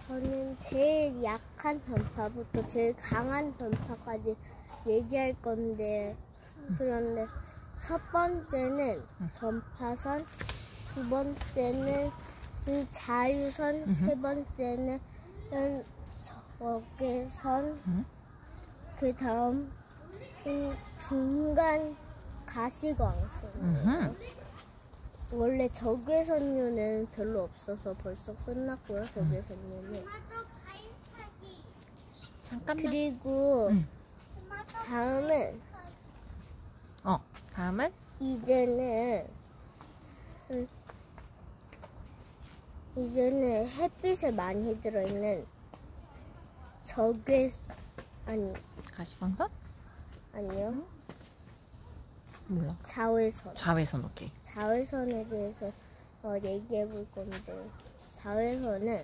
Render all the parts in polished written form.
저는 제일 약한 전파부터 제일 강한 전파까지 얘기할 건데, 그런데 첫 번째는 전파선, 두 번째는 자유선, 세 번째는 적외선, 그 다음 중간 가시광선이에요. 원래 적외선류는 별로 없어서 벌써 끝났고요. 적외선류는. 잠깐만. 그리고 다음은 이제는 햇빛에 많이 들어있는 가시광선? 아니요. 몰라. 자외선. 자외선, 오케이. 자외선에 대해서 얘기해 볼 건데, 자외선은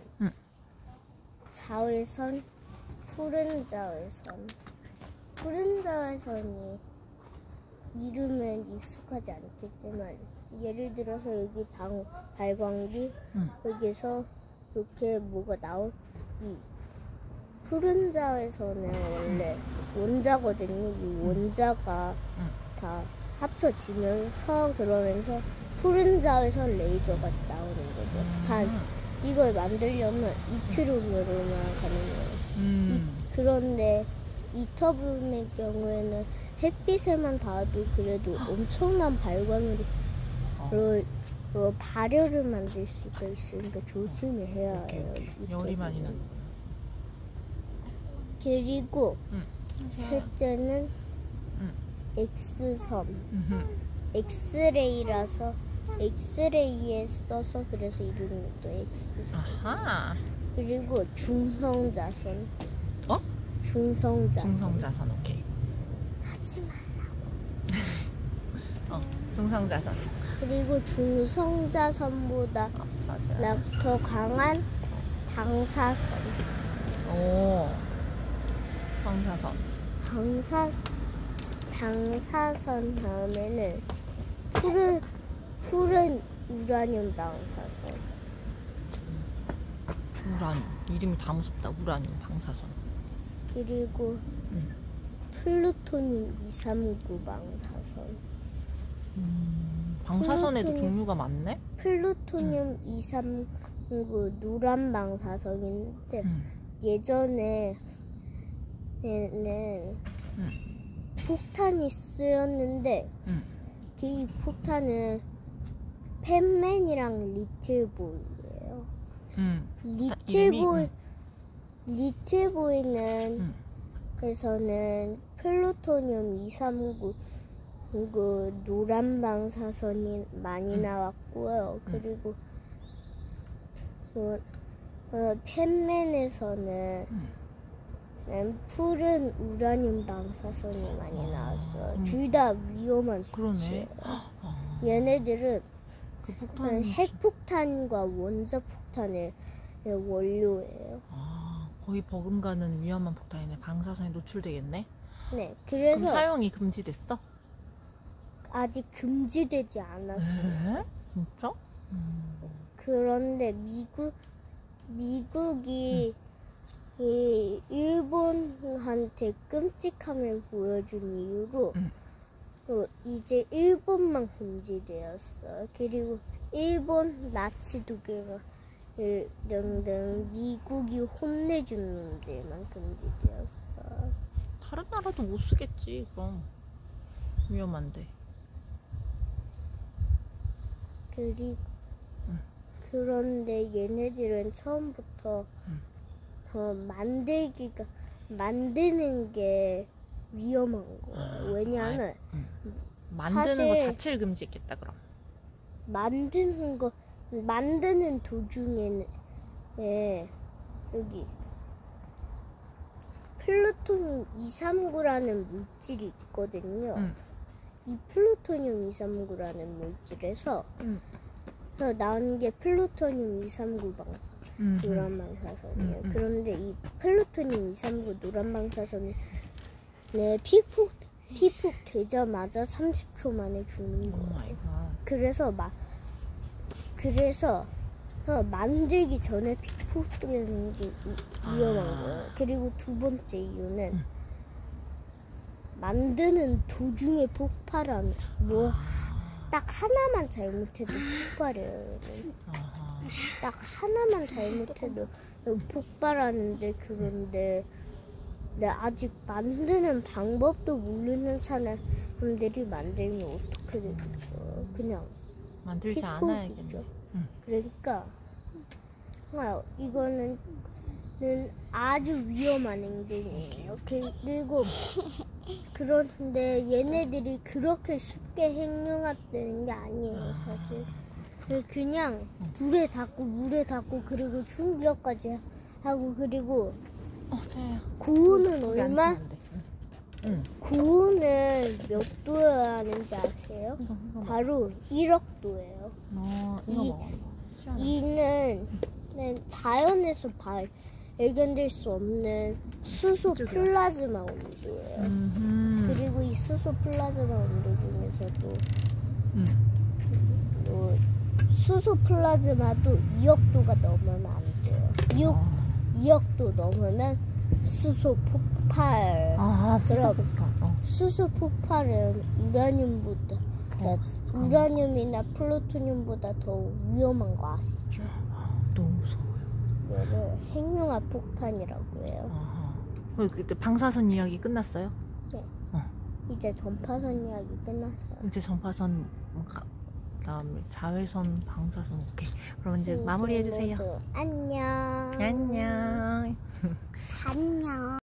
자외선, 푸른 자외선. 푸른 자외선이 이름은 익숙하지 않겠지만, 예를 들어서 여기 발광기, 여기서 이렇게 뭐가 이 푸른 자외선은 원래 원자거든요. 이 원자가 다 합쳐지면서 그러면서 푸른 자외선 레이저가 나오는 거죠. 단 이걸 만들려면 이트륨으로만 가능해요. 그런데 이터뷴의 경우에는 햇빛에만 닿아도 그래도 엄청난 발광으로 발열을 만들 수가 있으니까 조심해야 해요. 열이 많이 나는 거야. 그리고 셋째는 X선. 엑스레이라서 엑스레이에 써서 그래서 이름이 또 X선. 아하. 그리고 중성자선. 중성자선. 중성자선, 오케이. 하지 말라고. 중성자선. 그리고 중성자선보다 더 강한 방사선. 오. 방사선. 방사선 다음에는 푸른 우라늄 방사선. 우라늄. 이름이 다 무섭다. 우라늄 방사선. 그리고 플루토늄 239 방사선. 방사선에도 종류가 많네? 플루토늄 239 노란 방사선인데 예전에는 폭탄이 쓰였는데 그 폭탄은 팬맨이랑 리틀보이예요. 리틀보이는 그래서는 플루토늄 239 그 노란 방사선이 많이 나왔고요. 그리고 팬맨에서는 푸른 우라늄 방사선이 많이 나왔어요. 둘 다 위험한 수치예요. 얘네들은 핵폭탄과 원자폭탄의 원료예요. 거의 버금가는 위험한 폭탄이네. 방사선에 노출되겠네. 네, 그래서 그럼 사용이 금지됐어? 아직 금지되지 않았어요. 진짜? 그런데 미국이 일본한테 끔찍함을 보여준 이유로 이제 일본만 금지되었어요. 그리고 일본, 나치 독일 등등 미국이 혼내준 놈들만 금지되었어요. 다른 나라도 못 쓰겠지. 그럼 위험한데. 그런데 얘네들은 처음부터 만드는 게 위험한 거예요. 왜냐하면 만드는 거 자체를 금지했겠다. 그럼 만드는 도중에는 여기 플루토늄 239라는 물질이 있거든요. 이 플루토늄 239라는 물질에서 나오는 게 플루토늄 239 방사선. 노란 방사선이에요. 그런데 이 플루토늄 239 노란 방사선은 피폭 되자마자 30초 만에 죽는 거예요. 그래서 만들기 전에 빅포 뜨는 게 위험한 거예요. 그리고 두 번째 이유는 만드는 도중에 폭발하면 딱 하나만 잘못해도 폭발해요. 딱 하나만 잘못해도 폭발하는데 그런데 아직 만드는 방법도 모르는 사람들이 만들면 어떻게 되겠어요? 그냥 만들지 않아야겠네. 그러니까 이거는 아주 위험한 행동이에요. 그리고 그런데 얘네들이 그렇게 쉽게 행동하는 게 아니에요, 사실. 그냥 물에 닿고 그리고 충격까지 하고 그리고 고온은 얼마? 고온은 몇 도여야 하는지 아세요? 바로 1억 도예요. 이는 자연에서 발견될 수 없는 수소 플라즈마 온도예요. 그리고 이 수소 플라즈마 온도 중에서도 수소 플라즈마도 2억 도가 넘으면 안 돼요. 2억 도 넘으면 수소 폭발. 수소 폭발은 우라늄이나 플루토늄보다 더 위험한 거 아시죠? 너무 무서워요. 이거를 핵융합 폭탄이라고 해요. 그때 방사선 이야기 끝났어요? 네. 이제 전파선 이야기 끝났어요. 이제 전파선 그다음에 자외선, 방사선. 오케이. 그럼 이제 마무리해 주세요. 안녕. 안녕. 안녕.